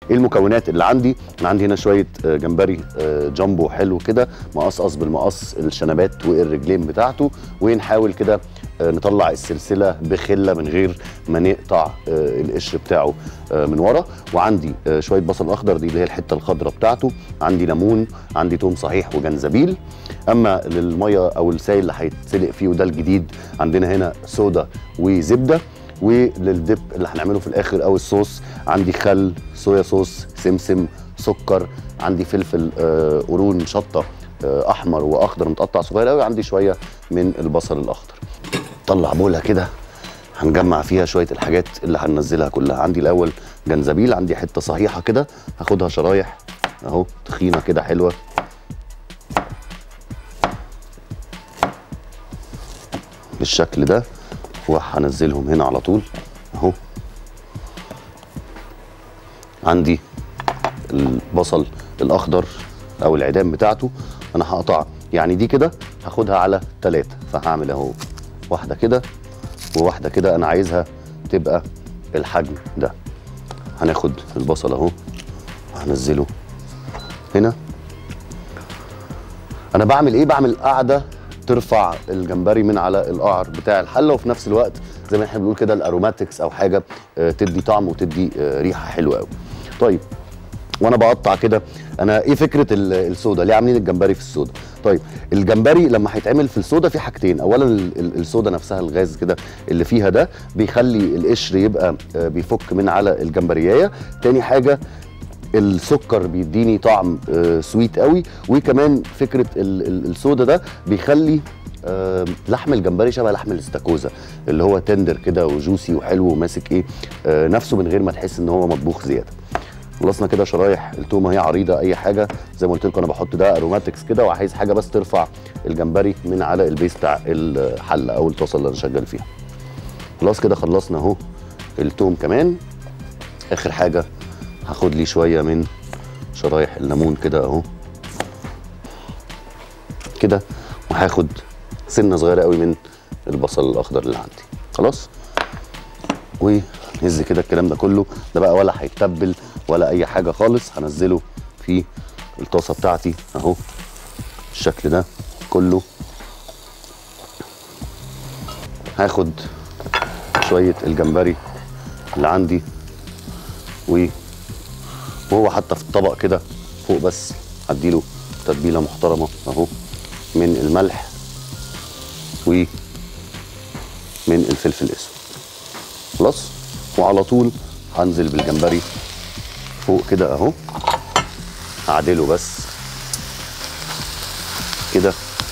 ايه المكونات اللي عندي؟ انا عندي هنا شويه جمبري جامبو حلو كده، مقصقص بالمقص الشنبات والرجلين بتاعته، ونحاول كده نطلع السلسله بخله من غير ما نقطع القشر بتاعه من ورا. وعندي شويه بصل اخضر، دي اللي هي الحته الخضراء بتاعته، عندي ليمون، عندي توم صحيح وجنزبيل. اما للميه او السائل اللي هيتسلق فيه وده الجديد، عندنا هنا صودا وزبده. وللدب اللي هنعمله في الاخر او الصوص، عندي خل، صويا صوص، سمسم، سكر، عندي فلفل قرون، شطه احمر واخضر متقطع صغير قوي، عندي شويه من البصل الاخضر. طلع بولها كده هنجمع فيها شويه الحاجات اللي هننزلها كلها. عندي الاول جنزبيل، عندي حته صحيحه كده هاخدها شرايح اهو تخينه كده حلوه، بالشكل ده، وهنزلهم هنا على طول اهو. عندي البصل الاخضر او العيدان بتاعته، انا هقطع يعني دي كده هاخدها على 3، فهعمل اهو واحده كده وواحده كده، انا عايزها تبقى الحجم ده. هناخد البصل اهو هنزله هنا. انا بعمل ايه؟ بعمل قاعده ترفع الجمبري من على القعر بتاع الحله، وفي نفس الوقت زي ما احنا بنقول كده الاروماتكس او حاجه تدي طعم وتدي ريحه حلوه قوي. طيب وانا بقطع كده، انا ايه فكره الصودا؟ ليه عاملين الجمبري في الصودا؟ طيب الجمبري لما هيتعمل في الصودا في حاجتين، اولا الصودا نفسها الغاز كده اللي فيها ده بيخلي القشر يبقى بيفك من على الجمبريايه. تاني حاجه السكر بيديني طعم سويت قوي، وكمان فكره الصودا ده بيخلي لحم الجمبري شبه لحم الاستاكوزا اللي هو تندر كده وجوسي وحلو وماسك ايه نفسه من غير ما تحس ان هو مطبوخ زياده. خلصنا كده شرايح التومه هي عريضه اي حاجه، زي ما قلت لكم انا بحط ده اروماتكس كده، وعايز حاجه بس ترفع الجمبري من على البيس بتاع الحله او الطاسه اللي انا شغال فيها. خلاص كده خلصنا اهو التوم كمان. اخر حاجه هاخد لي شويه من شرايح الليمون كده اهو كده، وهاخد سنه صغيره قوي من البصل الاخضر اللي عندي. خلاص ونهز كده الكلام ده كله، ده بقى ولا هيتبل ولا اي حاجه خالص، هنزله في الطاسه بتاعتي اهو بالشكل ده كله. هاخد شويه الجمبري اللي عندي وهو حتى في الطبق كده فوق، بس هديله تتبيله محترمه اهو من الملح ومن الفلفل الاسود. خلاص وعلى طول هنزل بالجمبري فوق كده اهو، هعدله بس كده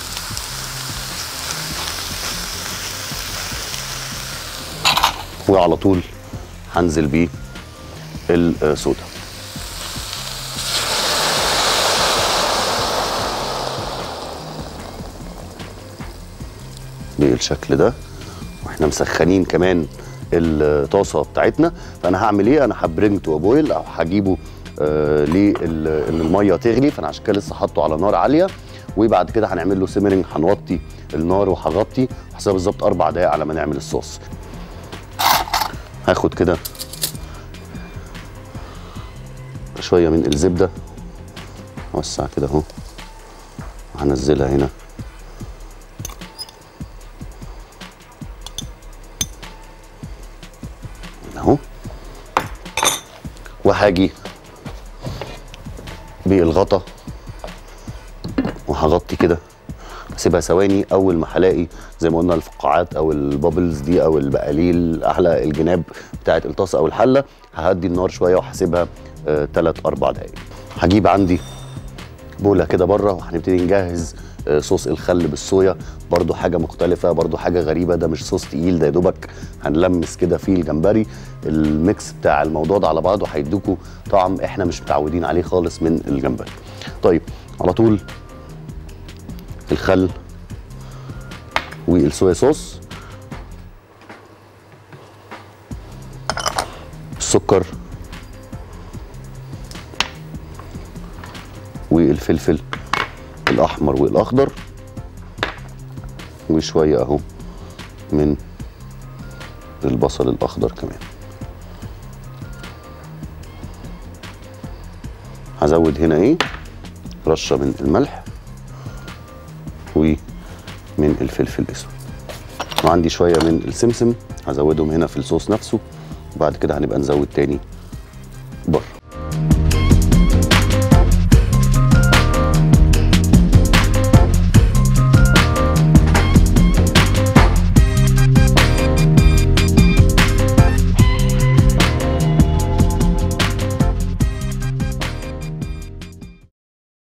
وعلى طول هنزل بيه الصودا. بالشكل ده، واحنا مسخنين كمان الطاسه بتاعتنا. فانا هعمل ايه؟ انا هبرنج تو بويل او هجيبه ان الميه تغلي، فانا عشان كده لسه حاطه على نار عاليه. وبعد كده هنعمل له سيمرنج، هنوطي النار وهغطي حساب بالظبط 4 دقايق على ما نعمل الصوص. هاخد كده شويه من الزبده اوسع كده اهو، وهنزلها هنا اهو، وهاجي بالغطا وهغطي كده، اسيبها ثواني. اول ما هلاقي زي ما قلنا الفقاعات او البابلز دي او البقاليل اعلى الجناب بتاعه الطاسه او الحله، ههدي النار شويه وهسيبها 3-4 دقايق. هجيب عندي بوله كده بره وهنبتدي نجهز صوص الخل بالصويا، برضو حاجه مختلفه، برضو حاجه غريبه، ده مش صوص تقيل، ده يا دوبك هنلمس كده فيه الجمبري. الميكس بتاع الموضوع ده على بعضه هيدوكوا طعم احنا مش متعودين عليه خالص من الجمبري. طيب على طول الخل والصويا صوص، السكر والفلفل الاحمر والاخضر، وشويه اهو من البصل الاخضر كمان. هزود هنا ايه، رشه من الملح ومن الفلفل الاسود، وعندي شويه من السمسم هزودهم هنا في الصوص نفسه، وبعد كده هنبقى نزود تاني